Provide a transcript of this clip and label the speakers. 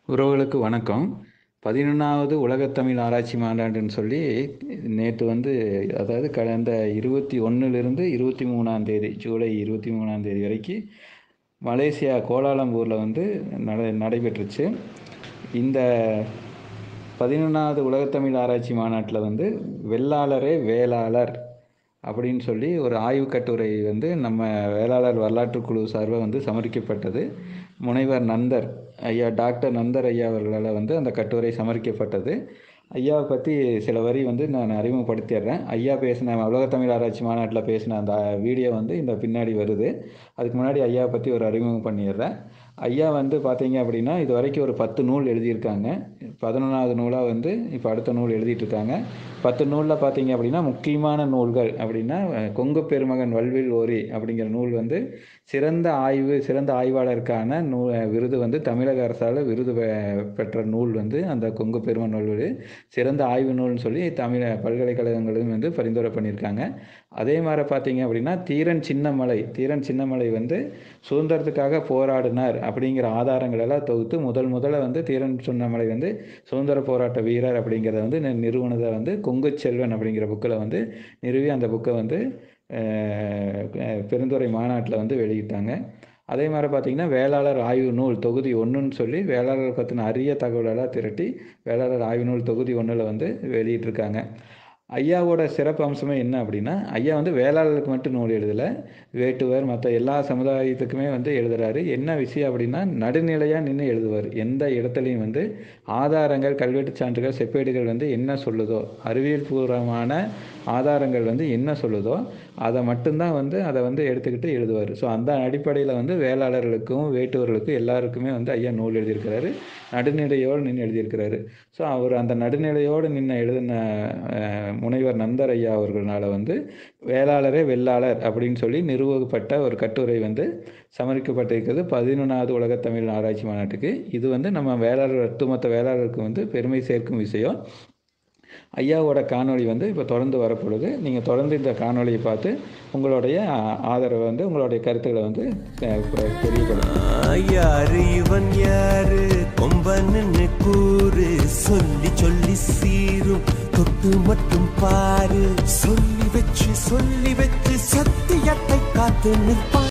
Speaker 1: உறவுகளுக்கு வணக்கம். 11வது உலகத்தமிழ் ஆராய்ச்சி மாநாடுன்னு சொல்லி நேற்று அதாவது கடந்த 21லிருந்து 23ஆம் தேதி ஜூலை 23ஆம் தேதி வரைக்கும் மலேசியா கோலாலம்பூரில் நடைபெற்றுச்சு. இந்த 11வது உலகத்தமிழ் ஆராய்ச்சி மாநாட்டில் வெள்ளாளரே வேளாளர் அப்படின்னு சொல்லி ஒரு ஆய்வு கட்டுரை நம்ம வேளாளர் வரலாற்று குழு சார்பாக சமர்ப்பிக்கப்பட்டது. முனைவர் நந்தர் ஐயா, டாக்டர் நந்தர் ஐயா அவர்களால் அந்த கட்டுரை சமர்ப்பிக்கப்பட்டது. ஐயாவை பற்றி சில வரி நான் அறிமுகப்படுத்திடுறேன். ஐயா பேசின உலகத்தமிழ் ஆராய்ச்சி மாநாட்டில் பேசின அந்த வீடியோ இந்த பின்னாடி வருது. அதுக்கு முன்னாடி ஐயாவை பற்றி ஒரு அறிமுகம் பண்ணிடுறேன். ஐயா பார்த்தீங்க அப்படின்னா இது வரைக்கும் ஒரு 10 நூல் எழுதியிருக்காங்க. 11வது நூலாக இப்போ அடுத்த நூல் எழுதிட்டுருக்காங்க. 10 நூலில் பார்த்தீங்க அப்படின்னா முக்கியமான நூல்கள் அப்படின்னா கொங்கு பெருமகன் வல்வில் ஓரி அப்படிங்கிற நூல் சிறந்த ஆய்வாளருக்கான விருது தமிழக அரசால் விருது பெற்ற நூல் அந்த கொங்கு பெருமகன் வல்வில் சிறந்த ஆய்வு நூல்னு சொல்லி தமிழ் பல்கலைக்கழகங்களும் பரிந்துரை பண்ணியிருக்காங்க. அதே மாதிரி பார்த்தீங்க அப்படின்னா தீரன் சின்னமலை சுதந்திரத்துக்காக போராடினார் அப்படிங்கிற ஆதாரங்கள் எல்லாம் தொகுத்து முதல்ல தீரன் சின்னமலை சுதந்திர போராட்ட வீரர் அப்படிங்கிறத நிறுவனத்தை கொங்கு செல்வன் அப்படிங்கிற புக்கில் நிறுவி அந்த புக்கை பெருந்துறை மாநாட்டில் வெளியிட்டாங்க. அதே மாதிரி பார்த்திங்கன்னா வேளாளர் ஆய்வு நூல் தொகுதி 1ன்னு சொல்லி வேளாளர் பற்றின அரிய தகவலெல்லாம் திரட்டி வேளாளர் ஆய்வு நூல் தொகுதி 1ல் வெளியிட்டிருக்காங்க. ஐயாவோட சிறப்பு அம்சமே என்ன அப்படின்னா ஐயா வேளாளருக்கு மட்டும் நூல் எழுதலை, வேட்டுவர் மற்ற எல்லா சமுதாயத்துக்குமே எழுதுறாரு. என்ன விஷயம் அப்படின்னா நடுநிலையாக நின்று எழுதுவார். எந்த இடத்துலையும் ஆதாரங்கள், கல்வெட்டு சான்றுகள், செப்பேடுகள் என்ன சொல்லுதோ, அறிவியல் பூர்வமான ஆதாரங்கள் என்ன சொல்லுதோ அதை மட்டும்தான் அதை எடுத்துக்கிட்டு எழுதுவார். ஸோ அந்த அடிப்படையில் வேளாளர்களுக்கும் வேட்டுவர்களுக்கும் எல்லாருக்குமே ஐயா நூல் எழுதியிருக்கிறாரு. நடுநிலையோடு நின்று எழுதியிருக்கிறாரு. ஸோ அவர் அந்த நடுநிலையோடு நின்று எழுதின முனைவர் நந்தர் ஐயா அவர்களால் வேளாளரே வெள்ளாளர் அப்படின்னு சொல்லி நிறுவப்பட்ட ஒரு கட்டுரை சமர்ப்பிக்கப்பட்டிருக்கிறது 11வது உலகத்தமிழ் ஆராய்ச்சி மாநாட்டுக்கு. இது நம்ம வேளாளர் ஒட்டுமொத்த வேளாளருக்கு பெருமை சேர்க்கும் விஷயம். ஐயாவோட காணொளி இப்போ தொடர்ந்து வரப்பொழுது நீங்கள் தொடர்ந்து இந்த காணொளியை பார்த்து உங்களுடைய ஆதரவை உங்களுடைய கருத்துக்களை தெரியப்படுத்தும்.
Speaker 2: யாரு இவன் யாரு கொம்பன்னு கூறு சொல்லி சொல்லி சீரும் தொட்டு மட்டும் பாரு சொல்லி வச்சு சத்தியத்தை காத்து நிற்பான்.